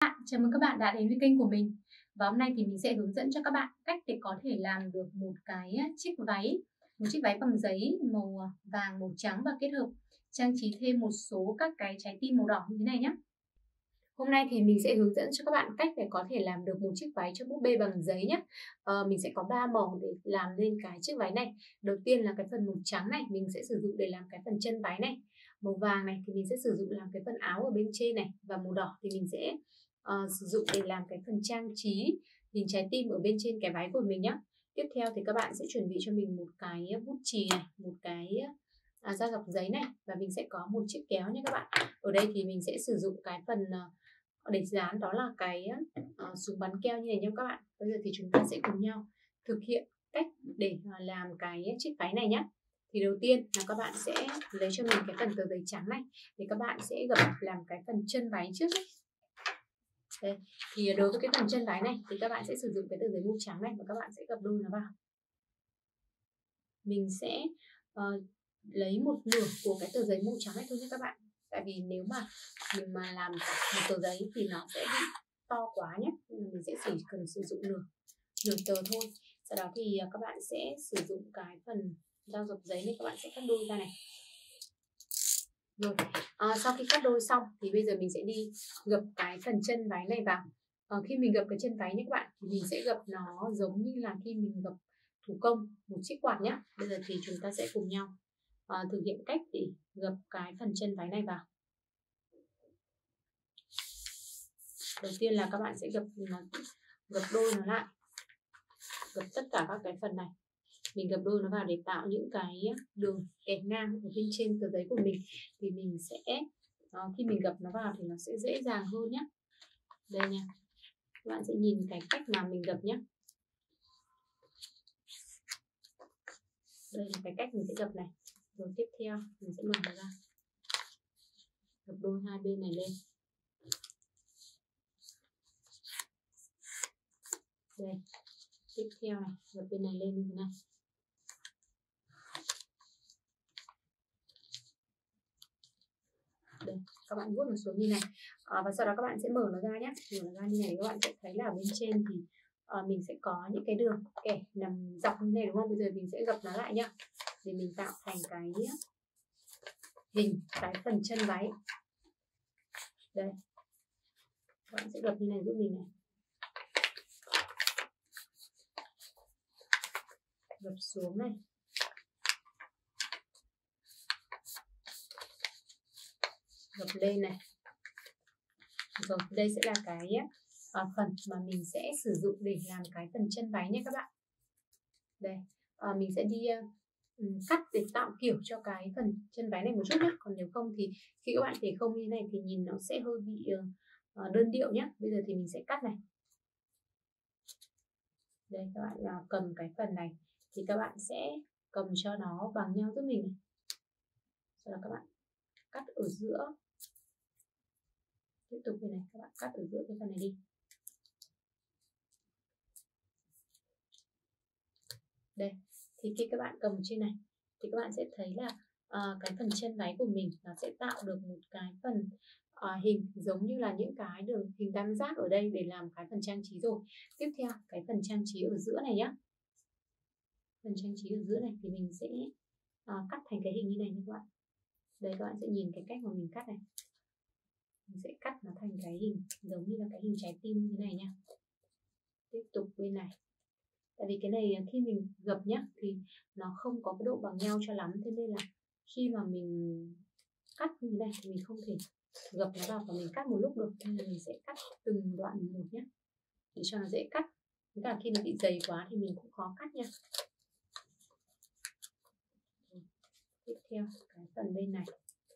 bạn, chào mừng các bạn đã đến với kênh của mình. Và hôm nay thì mình sẽ hướng dẫn cho các bạn cách để có thể làm được một chiếc váy bằng giấy màu vàng, màu trắng và kết hợp trang trí thêm một số các cái trái tim màu đỏ như thế này nhé. Hôm nay thì mình sẽ hướng dẫn cho các bạn cách để có thể làm được một chiếc váy cho búp bê bằng giấy nhé. Mình sẽ có 3 màu để làm lên cái chiếc váy này. Đầu tiên là cái phần màu trắng này, mình sẽ sử dụng để làm cái phần chân váy này. Màu vàng này thì mình sẽ sử dụng làm cái phần áo ở bên trên này. Và màu đỏ thì mình sẽ sử dụng để làm cái phần trang trí hình trái tim ở bên trên cái váy của mình nhé. Tiếp theo thì các bạn sẽ chuẩn bị cho mình một cái bút chì này, một cái da dọc giấy này, và mình sẽ có một chiếc kéo nhé các bạn. Ở đây thì mình sẽ sử dụng cái phần để dán, đó là cái súng bắn keo như này nha các bạn. Bây giờ thì chúng ta sẽ cùng nhau thực hiện cách để làm cái chiếc váy này nhé. Thì đầu tiên là các bạn sẽ lấy cho mình cái phần tờ giấy trắng này, thì các bạn sẽ gập làm cái phần chân váy trước ấy. Đây, thì đối với cái phần chân váy này thì các bạn sẽ sử dụng cái tờ giấy màu trắng này và các bạn sẽ gập đôi nó vào. Mình sẽ lấy một nửa của cái tờ giấy màu trắng này thôi nhé các bạn. Tại vì nếu mà mình mà làm một tờ giấy thì nó sẽ bị to quá nhé, nên mình sẽ chỉ cần sử dụng nửa tờ thôi. Sau đó thì các bạn sẽ sử dụng cái phần dao dọc giấy này, các bạn sẽ cắt đôi ra này. Rồi, sau khi cắt đôi xong thì bây giờ mình sẽ đi gập cái phần chân váy này vào. Khi mình gập cái chân váy nhé các bạn, thì mình sẽ gập nó giống như là khi mình gập thủ công một chiếc quạt nhé. Bây giờ thì chúng ta sẽ cùng nhau thực hiện cách để gập cái phần chân váy này vào. Đầu tiên là các bạn sẽ gập đôi nó lại, gập tất cả các cái phần này, mình gập đôi nó vào để tạo những cái đường kẻ ngang ở bên trên tờ giấy của mình. Thì mình sẽ khi mình gập nó vào thì nó sẽ dễ dàng hơn nhé. Đây nha, các bạn sẽ nhìn cái cách mà mình gập nhé. Đây là cái cách mình sẽ gập này. Rồi tiếp theo mình sẽ mở nó ra, gập đôi hai bên này lên. Đây, tiếp theo này, gập bên này lên như thế này. Đây, các bạn vuốt nó xuống như này, và sau đó các bạn sẽ mở nó ra nhé. Mở nó ra như này, các bạn sẽ thấy là ở bên trên thì mình sẽ có những cái đường kẻ nằm dọc như này đúng không? Bây giờ mình sẽ gập nó lại nhá, để mình tạo thành cái hình cái phần chân váy. Đây, các bạn sẽ gập như này giúp mình này, gập xuống này, gập lên này. Rồi đây sẽ là cái phần mà mình sẽ sử dụng để làm cái phần chân váy nhé các bạn. Đây, mình sẽ đi cắt để tạo kiểu cho cái phần chân váy này một chút nhé. Còn nếu không thì khi các bạn để không như thế này thì nhìn nó sẽ hơi bị đơn điệu nhé. Bây giờ thì mình sẽ cắt này. Đây, các bạn cầm cái phần này thì các bạn sẽ cầm cho nó bằng nhau giúp mình này. Sau đó các bạn cắt ở giữa. Tiếp tục bên này các bạn cắt ở giữa cái phần này đi. Đây, thì khi các bạn cầm trên này thì các bạn sẽ thấy là cái phần chân váy của mình nó sẽ tạo được một cái phần hình giống như là những cái đường hình tam giác ở đây để làm cái phần trang trí rồi. Tiếp theo cái phần trang trí ở giữa này nhá. Phần trang trí ở giữa này thì mình sẽ cắt thành cái hình như này nha các bạn. Đây, các bạn sẽ nhìn cái cách mà mình cắt này. Mình sẽ cắt nó thành cái hình giống như là cái hình trái tim như thế này nha. Tiếp tục bên này. Tại vì cái này khi mình gập nhá thì nó không có cái độ bằng nhau cho lắm, thế nên là khi mà mình cắt như thế này thì mình không thể gập nó vào và mình cắt một lúc được, nên là mình sẽ cắt từng đoạn một nhé, để cho nó dễ cắt. Với cả khi nó bị dày quá thì mình cũng khó cắt nha. Tiếp theo cái phần bên này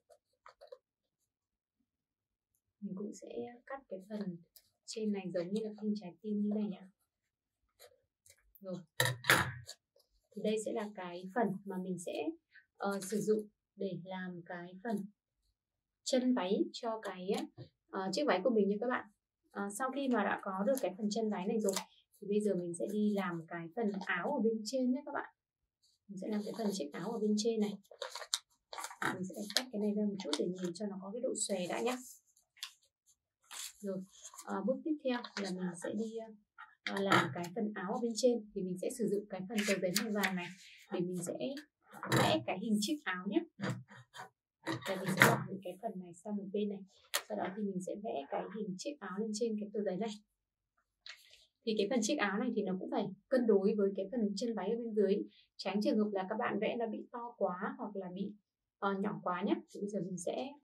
mình cũng sẽ cắt cái phần trên này giống như là hình trái tim như này nhá. Rồi, thì đây sẽ là cái phần mà mình sẽ sử dụng để làm cái phần chân váy cho cái chiếc váy của mình nha các bạn. Sau khi mà đã có được cái phần chân váy này rồi thì bây giờ mình sẽ đi làm cái phần áo ở bên trên nhé các bạn. Mình sẽ làm cái phần chiếc áo ở bên trên này. Mình sẽ tách cái này ra một chút để nhìn cho nó có cái độ xòe đã nhé. Rồi, Bước tiếp theo là mình sẽ đi làm cái phần áo ở bên trên. Thì mình sẽ sử dụng cái phần tờ giấy màu vàng này để mình sẽ vẽ cái hình chiếc áo nhé. Và mình sẽ bỏ những cái phần này sang một bên này. Sau đó thì mình sẽ vẽ cái hình chiếc áo lên trên cái tờ giấy này. Thì cái phần chiếc áo này thì nó cũng phải cân đối với cái phần chân váy ở bên dưới, tránh trường hợp là các bạn vẽ nó bị to quá hoặc là bị nhỏ quá nhé. Thì bây giờ mình sẽ